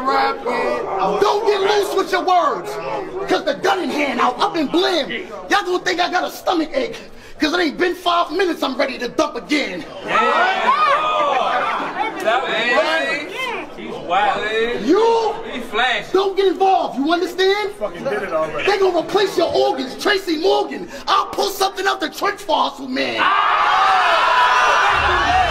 rap, yeah. Don't get loose with your words. Cause the gun in hand, I'll up and blim. Y'all gonna think I got a stomach ache. Cause it ain't been 5 minutes, I'm ready to dump again. He's wild. You He's flash. don't get involved, you understand? Fucking did it already. They gonna replace your organs, Tracy Morgan. I'll pull something out the trench for Hustle Man.